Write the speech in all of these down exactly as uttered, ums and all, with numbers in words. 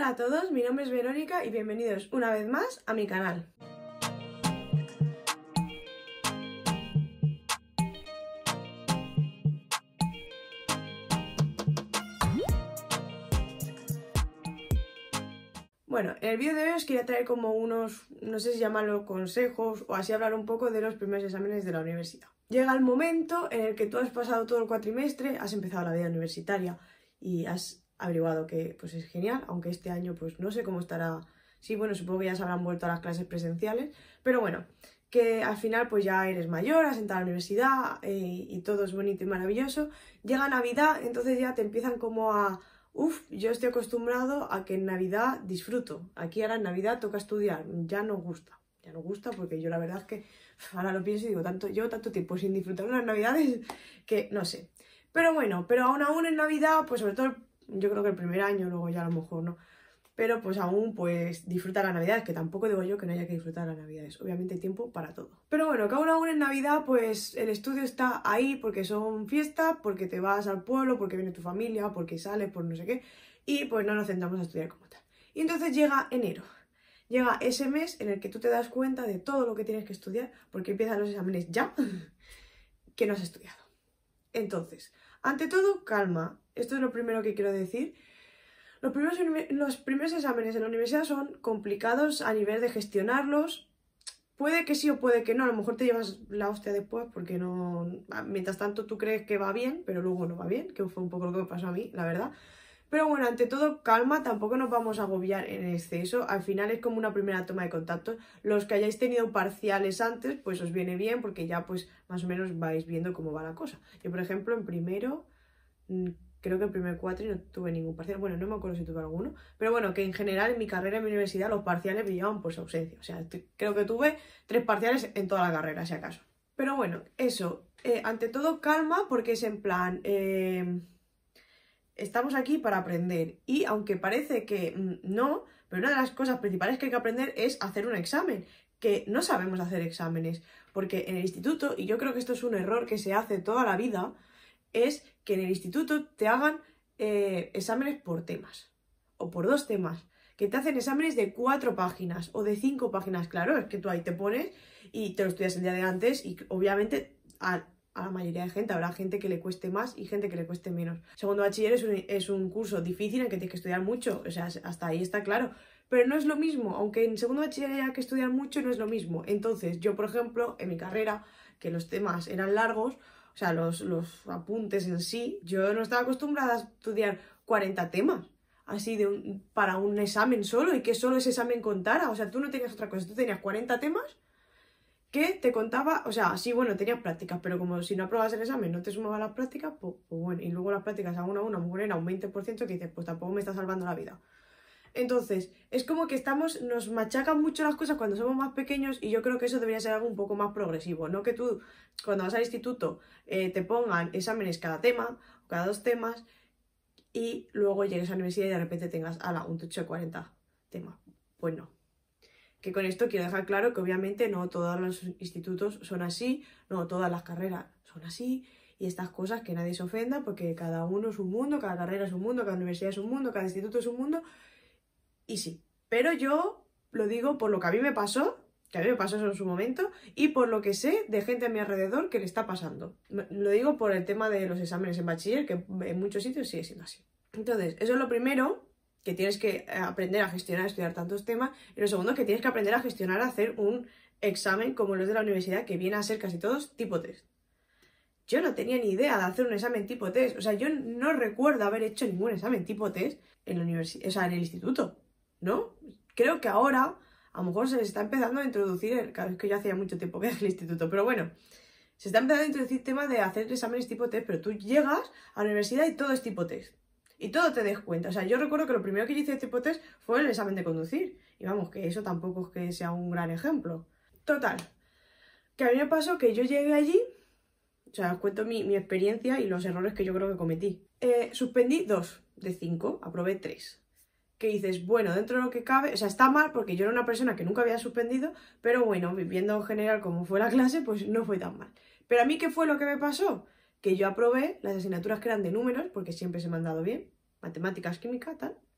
Hola a todos, mi nombre es Verónica y bienvenidos una vez más a mi canal. Bueno, en el vídeo de hoy os quería traer como unos, no sé si llamarlo consejos o así hablar un poco de los primeros exámenes de la universidad. Llega el momento en el que tú has pasado todo el cuatrimestre, has empezado la vida universitaria y has averiguado que pues es genial, aunque este año pues no sé cómo estará. Sí, bueno, supongo que ya se habrán vuelto a las clases presenciales, pero bueno, que al final pues ya eres mayor, has entrado a la universidad eh, y todo es bonito y maravilloso. Llega Navidad, entonces ya te empiezan como a... Uf, yo estoy acostumbrado a que en Navidad disfruto. Aquí ahora en Navidad toca estudiar, ya no gusta. Ya no gusta porque yo la verdad es que ahora lo pienso y digo, tanto, llevo tanto tiempo sin disfrutar unas Navidades que no sé. Pero bueno, pero aún aún en Navidad, pues sobre todo yo creo que el primer año, luego ya a lo mejor no. Pero pues aún pues disfrutar las Navidades, que tampoco digo yo que no haya que disfrutar las Navidades. Obviamente hay tiempo para todo. Pero bueno, que aún aún en Navidad pues el estudio está ahí porque son fiestas, porque te vas al pueblo, porque viene tu familia, porque sales, por no sé qué. Y pues no nos centramos a estudiar como tal. Y entonces llega enero. Llega ese mes en el que tú te das cuenta de todo lo que tienes que estudiar, porque empiezan los exámenes ya, que no has estudiado. Entonces, ante todo, calma. Esto es lo primero que quiero decir. Los primeros, los primeros exámenes en la universidad son complicados a nivel de gestionarlos. Puede que sí o puede que no, a lo mejor te llevas la hostia después porque no... Mientras tanto tú crees que va bien, pero luego no va bien, que fue un poco lo que me pasó a mí, la verdad. Pero bueno, ante todo, calma, tampoco nos vamos a agobiar en exceso. Al final es como una primera toma de contacto. Los que hayáis tenido parciales antes, pues os viene bien porque ya pues más o menos vais viendo cómo va la cosa. Yo, por ejemplo, en primero... Creo que el primer cuatri no tuve ningún parcial. Bueno, no me acuerdo si tuve alguno. Pero bueno, que en general en mi carrera, en mi universidad, los parciales brillaban por su ausencia. O sea, creo que tuve tres parciales en toda la carrera, si acaso. Pero bueno, eso. Eh, ante todo, calma, porque es en plan... Eh, estamos aquí para aprender. Y aunque parece que mmm, no, pero una de las cosas principales que hay que aprender es hacer un examen. Que no sabemos hacer exámenes. Porque en el instituto, y yo creo que esto es un error que se hace toda la vida, es que en el instituto te hagan eh, exámenes por temas o por dos temas, que te hacen exámenes de cuatro páginas o de cinco páginas. Claro, es que tú ahí te pones y te lo estudias el día de antes y obviamente a, a la mayoría de gente habrá gente que le cueste más y gente que le cueste menos. Segundo bachiller es un, es un curso difícil en que tienes que estudiar mucho, o sea, hasta ahí está claro. Pero no es lo mismo, aunque en segundo bachiller haya que estudiar mucho, no es lo mismo. Entonces, yo, por ejemplo, en mi carrera, que los temas eran largos, o sea, los, los apuntes en sí, yo no estaba acostumbrada a estudiar cuarenta temas, así de un, para un examen solo, y que solo ese examen contara. O sea, tú no tenías otra cosa, tú tenías cuarenta temas que te contaba, o sea, sí, bueno, tenías prácticas, pero como si no aprobabas el examen no te sumaban las prácticas, pues, pues bueno, y luego las prácticas a una a una, a lo mejor era un veinte por ciento que dices, pues tampoco me está salvando la vida. Entonces, es como que estamos, nos machacan mucho las cosas cuando somos más pequeños y yo creo que eso debería ser algo un poco más progresivo, no que tú cuando vas al instituto eh, te pongan exámenes cada tema, o cada dos temas y luego llegues a la universidad y de repente tengas ala, un techo de cuarenta temas. Pues no. Que con esto quiero dejar claro que obviamente no todos los institutos son así, no todas las carreras son así y estas cosas que nadie se ofenda porque cada uno es un mundo, cada carrera es un mundo, cada universidad es un mundo, cada instituto es un mundo. Y sí, pero yo lo digo por lo que a mí me pasó, que a mí me pasó eso en su momento, y por lo que sé de gente a mi alrededor que le está pasando. Lo digo por el tema de los exámenes en bachiller, que en muchos sitios sigue siendo así. Entonces, eso es lo primero, que tienes que aprender a gestionar, estudiar tantos temas, y lo segundo, que tienes que aprender a gestionar, a hacer un examen como los de la universidad, que viene a ser casi todos tipo test. Yo no tenía ni idea de hacer un examen tipo test, o sea, yo no recuerdo haber hecho ningún examen tipo test en la universidad, o sea, en el instituto. ¿No? Creo que ahora a lo mejor se les está empezando a introducir, claro, es que yo hacía mucho tiempo que era el instituto, pero bueno, se está empezando a introducir temas de hacer exámenes tipo test, pero tú llegas a la universidad y todo es tipo test. Y todo te des cuenta. O sea, yo recuerdo que lo primero que yo hice de tipo test fue el examen de conducir. Y vamos, que eso tampoco es que sea un gran ejemplo. Total, que a mí me pasó que yo llegué allí, o sea, os cuento mi, mi experiencia y los errores que yo creo que cometí. Eh, suspendí dos de cinco, aprobé tres. Que dices, bueno, dentro de lo que cabe, o sea, está mal porque yo era una persona que nunca había suspendido, pero bueno, viviendo en general como fue la clase, pues no fue tan mal. Pero a mí, ¿qué fue lo que me pasó? Que yo aprobé las asignaturas que eran de números, porque siempre se me han dado bien, matemáticas, química, tal,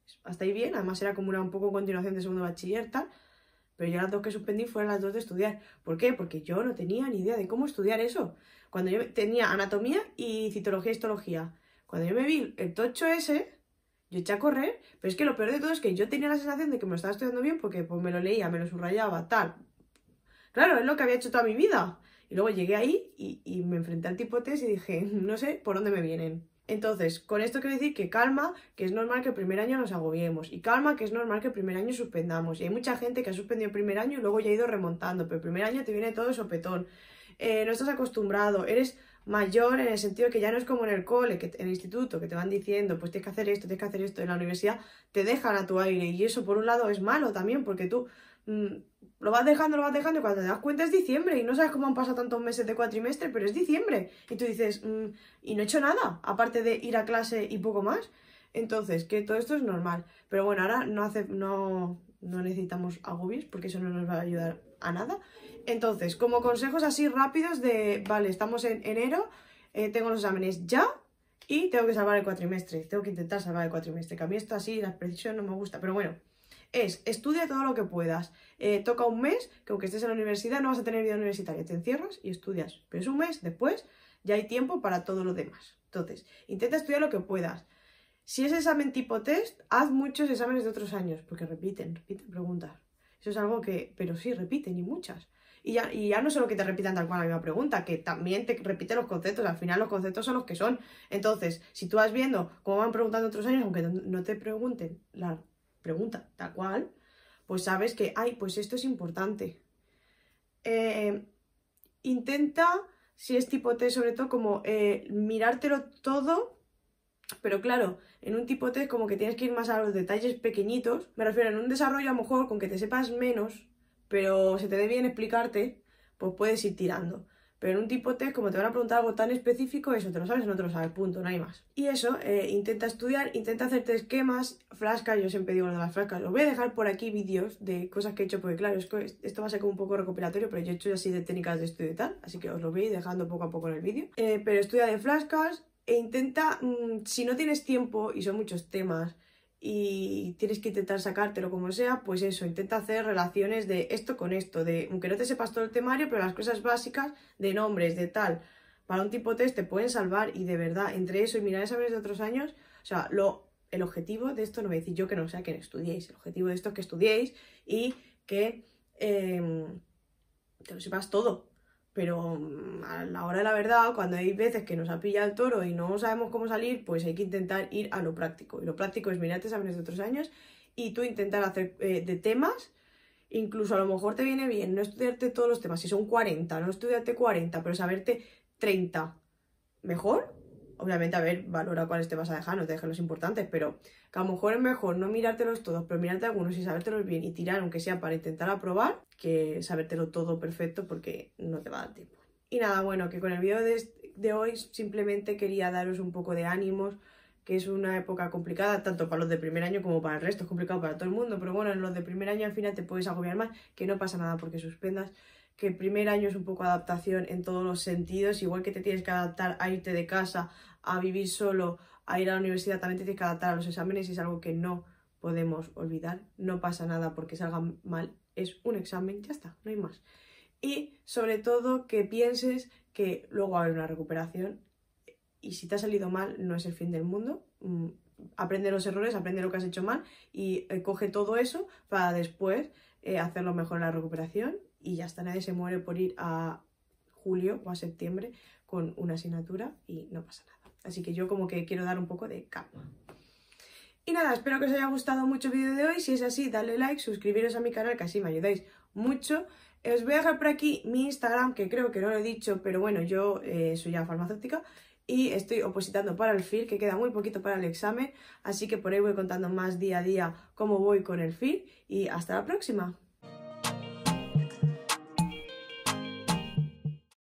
Hasta ahí bien, además era como una un poco continuación de segundo bachiller, tal. Pero yo las dos que suspendí fueron las dos de estudiar. ¿Por qué? Porque yo no tenía ni idea de cómo estudiar eso. Cuando yo tenía anatomía y citología y histología. Cuando yo me vi el tocho ese, yo eché a correr. Pero es que lo peor de todo es que yo tenía la sensación de que me lo estaba estudiando bien porque pues me lo leía, me lo subrayaba, tal. Claro, es lo que había hecho toda mi vida. Y luego llegué ahí y, y me enfrenté al tipo test y dije, no sé por dónde me vienen. Entonces, con esto quiero decir que calma, que es normal que el primer año nos agobiemos. Y calma, que es normal que el primer año suspendamos. Y hay mucha gente que ha suspendido el primer año y luego ya ha ido remontando. Pero el primer año te viene todo de sopetón. Eh, no estás acostumbrado, eres mayor en el sentido de que ya no es como en el cole, que en el instituto, que te van diciendo, pues tienes que hacer esto, tienes que hacer esto. En la universidad te dejan a tu aire. Y eso por un lado es malo también, porque tú mmm, lo vas dejando, lo vas dejando y cuando te das cuenta es diciembre y no sabes cómo han pasado tantos meses de cuatrimestre, pero es diciembre. Y tú dices, mmm, y no he hecho nada, aparte de ir a clase y poco más. Entonces, que todo esto es normal. Pero bueno, ahora no, hace, no, no necesitamos agobios porque eso no nos va a ayudar a nada. Entonces, como consejos así rápidos de, vale, estamos en enero, eh, tengo los exámenes ya y tengo que salvar el cuatrimestre. Tengo que intentar salvar el cuatrimestre, que a mí esto así, la precisión no me gusta, pero bueno. Es, estudia todo lo que puedas. Eh, toca un mes, que aunque estés en la universidad no vas a tener vida universitaria. Te encierras y estudias. Pero es un mes, después ya hay tiempo para todo lo demás. Entonces, intenta estudiar lo que puedas. Si es examen tipo test, haz muchos exámenes de otros años, porque repiten, repiten preguntas. Eso es algo que, pero sí, repiten y muchas. Y ya, y ya no solo que te repitan tal cual la misma pregunta, que también te repiten los conceptos. Al final los conceptos son los que son. Entonces, si tú vas viendo cómo van preguntando otros años, aunque no te pregunten la pregunta tal cual, pues sabes que, ay, pues esto es importante. Eh, intenta, si es tipo test sobre todo, como eh, mirártelo todo, pero claro, en un tipo test como que tienes que ir más a los detalles pequeñitos. Me refiero, en un desarrollo a lo mejor con que te sepas menos, pero se te dé bien explicarte, pues puedes ir tirando. Pero en un tipo test, como te van a preguntar algo tan específico, eso te lo sabes o no te lo sabes, punto, no hay más. Y eso, eh, intenta estudiar, intenta hacerte esquemas, flascas, yo siempre digo lo de las flascas. Os voy a dejar por aquí vídeos de cosas que he hecho, porque claro, es que esto va a ser como un poco recopilatorio, pero yo he hecho así de técnicas de estudio y tal, así que os lo voy a ir dejando poco a poco en el vídeo. Eh, pero estudia de flascas e intenta, mmm, si no tienes tiempo, y son muchos temas, y tienes que intentar sacártelo como sea, pues eso, intenta hacer relaciones de esto con esto, de aunque no te sepas todo el temario, pero las cosas básicas de nombres, de tal, para un tipo test te pueden salvar. Y de verdad, entre eso y mirar exámenes de otros años, o sea, lo, el objetivo de esto, no voy a decir yo que no sea que estudiéis, el objetivo de esto es que estudiéis y que eh, te lo sepas todo. Pero a la hora de la verdad, cuando hay veces que nos ha pillado el toro y no sabemos cómo salir, pues hay que intentar ir a lo práctico. Y lo práctico es mirarte exámenes de otros años y tú intentar hacer eh, de temas. Incluso a lo mejor te viene bien no estudiarte todos los temas, si son cuarenta, no estudiarte cuarenta, pero saberte treinta. Mejor, obviamente, a ver, valora cuáles te vas a dejar, no te dejes los importantes, pero que a lo mejor es mejor no mirártelos todos, pero mirarte algunos y sabértelos bien y tirar, aunque sea para intentar aprobar, que sabértelo todo perfecto porque no te va a dar tiempo. Y nada, bueno, que con el vídeo de, de hoy simplemente quería daros un poco de ánimos, que es una época complicada, tanto para los de primer año como para el resto, es complicado para todo el mundo, pero bueno, en los de primer año al final te puedes agobiar más, que no pasa nada porque suspendas, que el primer año es un poco adaptación en todos los sentidos, igual que te tienes que adaptar a irte de casa, a vivir solo, a ir a la universidad, también te tienes que adaptar a los exámenes y es algo que no podemos olvidar, no pasa nada porque salga mal, es un examen, ya está, no hay más. Y sobre todo que pienses que luego va a haber una recuperación y si te ha salido mal no es el fin del mundo. Aprende los errores, aprende lo que has hecho mal y eh, coge todo eso para después eh, hacerlo mejor en la recuperación y ya está, nadie se muere por ir a julio o a septiembre con una asignatura y no pasa nada. Así que yo como que quiero dar un poco de calma. Y nada, espero que os haya gustado mucho el vídeo de hoy. Si es así, dale like, suscribiros a mi canal, que así me ayudáis mucho. Os voy a dejar por aquí mi Instagram, que creo que no lo he dicho, pero bueno, yo eh, soy ya farmacéutica y estoy opositando para el F I R, que queda muy poquito para el examen, así que por ahí voy contando más día a día cómo voy con el F I R y hasta la próxima.